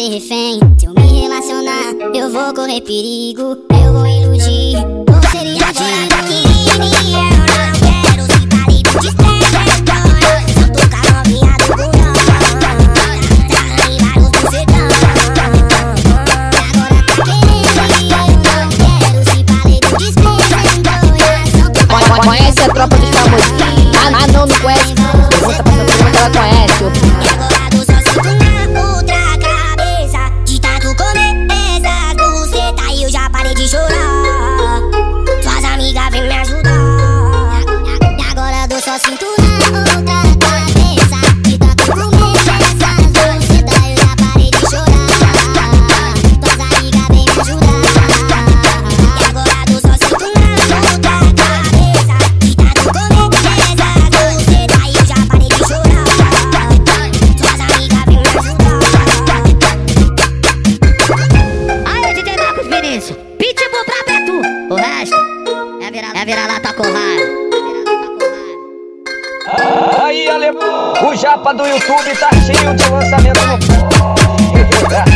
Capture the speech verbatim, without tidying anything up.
ser refém. Se eu me relacionar, eu vou correr perigo. Eu vou iludir, ou seria tá querendo e eu não quero. Se palito de estrela, se eu tocar novinha do bundão, tá em vários do sertão. Agora tá querendo e eu não quero. Se palito de estrela, conhece a tropa dos famosos? Ah, ah não, não conhece. Pergunta pra sua prima que ela conhece. E agora tô só sinto na outra cabeça. De tanto comer essas bucetas e eu já parei de chorar. Suas amigas vêm me ajudar. e agora eu só sinto na outra cabeça. De tanto comer essas bucetas eu já parei de chorar. Tuas amigas vêm me ajudar. E agora tô só sinto na outra cabeça. De tanto comer essas bucetas e eu já parei de chorar. Suas amigas vêm me ajudar. Aí, D J Marcos Vinícius, pitbull pra Beto. O resto é virar, é virar lata com raio. Aí, alemão, o japa do YouTube tá cheio de lançamento no